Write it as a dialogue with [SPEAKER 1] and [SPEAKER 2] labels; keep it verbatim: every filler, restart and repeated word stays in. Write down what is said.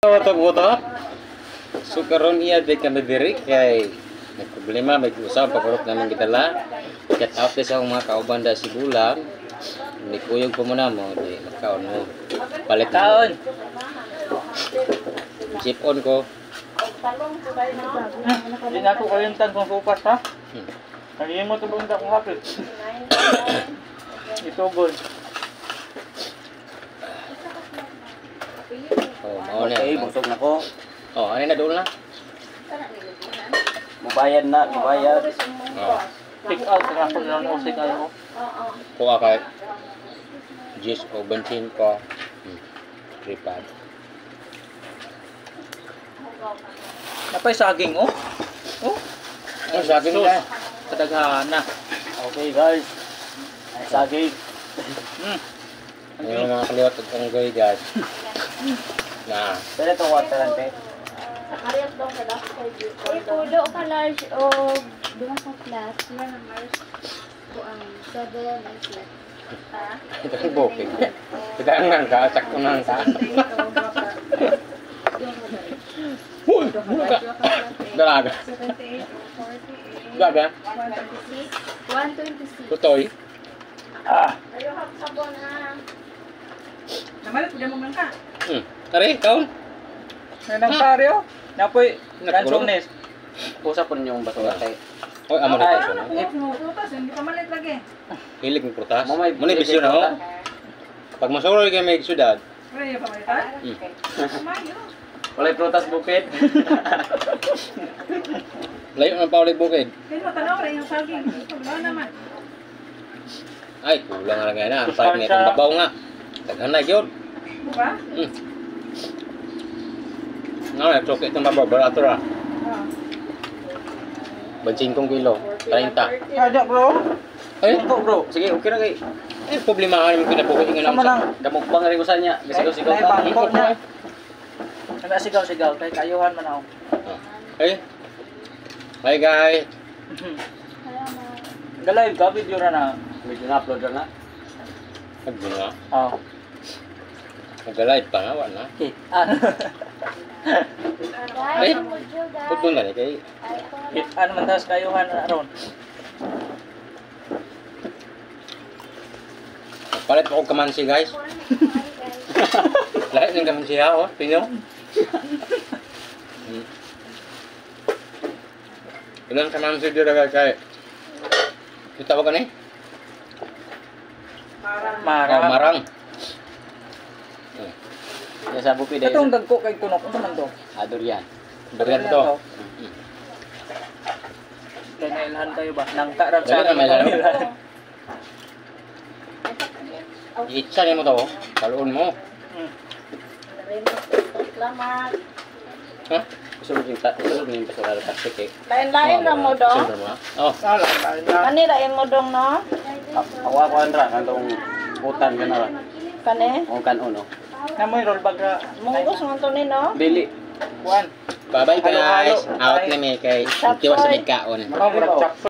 [SPEAKER 1] Foto-foto. So karon iya di kami diri kay may problema may usap pagurot naman kita la. Get out sa akong mga kauban da si Bulang. Hindi kuyog pa mo na mo di makaon mo. Palit
[SPEAKER 2] Kaon.
[SPEAKER 1] Chip on ko.
[SPEAKER 2] Hindi na ako kalimtan kung kupas ha.
[SPEAKER 1] Hmm.
[SPEAKER 2] Kaya mo ito buong akong hapit. Ito gold.
[SPEAKER 1] Oh, mao na.
[SPEAKER 3] Okay, busog na ko.
[SPEAKER 1] Oh, ano na doon na?
[SPEAKER 3] Mubayad na, mubayad.
[SPEAKER 1] Oh.
[SPEAKER 2] Take out na ako lang o sige ako.
[SPEAKER 1] Kuha kay Jis o bensin ko. Hmm. Tripod.
[SPEAKER 2] Napay saging oh. Oh.
[SPEAKER 1] Ano sa akin na?
[SPEAKER 2] Kadaghan na.
[SPEAKER 3] Okay guys. Ay, saging.
[SPEAKER 2] Hmm.
[SPEAKER 1] Yung mga kaliwat at unggoy guys. Na.
[SPEAKER 3] Pwede ito water ante.
[SPEAKER 4] Ipulo ka large o duha ka flat. Buang seven and flat.
[SPEAKER 1] Ito ang booking. Kita ang nangka, sakto nangka. Uy! Muka! Dalaga.
[SPEAKER 4] seventy-eight, forty-eight,
[SPEAKER 1] Gaga.
[SPEAKER 4] one twenty-six, one twenty-six.
[SPEAKER 1] Tutoy.
[SPEAKER 3] Ah,
[SPEAKER 4] Ayaw hap sabon na.
[SPEAKER 5] Namalit, pwede mo man ka.
[SPEAKER 1] Hmm. Tari, kaon.
[SPEAKER 2] May nang paryo. Napoy
[SPEAKER 1] Nagkulong.
[SPEAKER 2] gansones.
[SPEAKER 3] usap po ninyong basura kay.
[SPEAKER 1] Oy, amo na ito. no?
[SPEAKER 5] Eh, putas, hindi ka malit lagi.
[SPEAKER 1] Hilig ng prutas.
[SPEAKER 3] Mo may
[SPEAKER 1] Muna bisyo na ho. Pag masuro kayo may syudad.
[SPEAKER 5] Pwede yung pamalitan?
[SPEAKER 1] Hmm.
[SPEAKER 5] Mayo.
[SPEAKER 3] Walay prutas bukid.
[SPEAKER 1] Layo ng paulit bukid.
[SPEAKER 5] Kaya mo tanaw ka yung saging. Wala naman.
[SPEAKER 1] Ay, kulang na lang nga na. Ang parang na itong babaw nga. Taghanay yun.
[SPEAKER 5] Diba?
[SPEAKER 1] Hmm. Nga, nagsuki itong babaw. Barato ra.
[SPEAKER 5] Ah.
[SPEAKER 1] Bensin kong kilo. thirty.
[SPEAKER 2] Kada bro.
[SPEAKER 1] Ay,
[SPEAKER 3] Ito bro, sige okay na kay.
[SPEAKER 1] eh, problemahan yung kinabukid yung
[SPEAKER 2] Sama lang.
[SPEAKER 3] Damok bang rin ko sa niya. Gasigaw-sigaw
[SPEAKER 2] Ay,
[SPEAKER 3] ka.
[SPEAKER 2] ay, bangko niya. Nagasigaw-sigaw kay kayuhan man ako.
[SPEAKER 1] Hey. Hi guys.
[SPEAKER 2] Galay ka video ra na.
[SPEAKER 3] Medyo na-upload na.
[SPEAKER 1] Nagbo nga.
[SPEAKER 2] Oh.
[SPEAKER 1] Nag-live pa nga, wala.
[SPEAKER 2] Okay. Ano?
[SPEAKER 1] Ay,
[SPEAKER 4] Guys, modyo guys.
[SPEAKER 1] tutun na ni kay.
[SPEAKER 2] It ano man tas kayuhan na ron.
[SPEAKER 1] Palit ako kamansi guys. Lahat ng kamansi ha, oh. Tingnan. Hmm. Ilang kamansi dito guys kay. Kita ba kanay?
[SPEAKER 2] Mara.
[SPEAKER 1] Oh, marang.
[SPEAKER 3] Ya sa bukid ay.
[SPEAKER 2] Katong dagko kay kunok unsa man to?
[SPEAKER 3] Ador yan.
[SPEAKER 1] Durian to.
[SPEAKER 2] Kay nailhan tayo ba? Nang karab
[SPEAKER 1] Dali na, may laro.
[SPEAKER 2] Nailhan.
[SPEAKER 1] Itsa niyo mo to, oh. Kaluon mo.
[SPEAKER 2] Hmm.
[SPEAKER 4] Salamat.
[SPEAKER 1] Ha?
[SPEAKER 3] Gusto mo yung ta, gusto mo yung basura sa plastic eh.
[SPEAKER 4] Lain-lain na mo dong.
[SPEAKER 1] Siyempre mo, ha? Oh.
[SPEAKER 2] Sala kain na.
[SPEAKER 4] Ani lain mo dong no?
[SPEAKER 3] Awa ko andra kantong utan ka na ra.
[SPEAKER 4] Kani?
[SPEAKER 3] O kan uno.
[SPEAKER 2] Namoy roll bag ra.
[SPEAKER 4] Munggos man to ni no?
[SPEAKER 3] Dili.
[SPEAKER 2] Kuan.
[SPEAKER 1] Bye-bye guys.
[SPEAKER 2] Halo-halo.
[SPEAKER 1] Out kami kay. Tiwas sa may kaon.
[SPEAKER 2] Makaw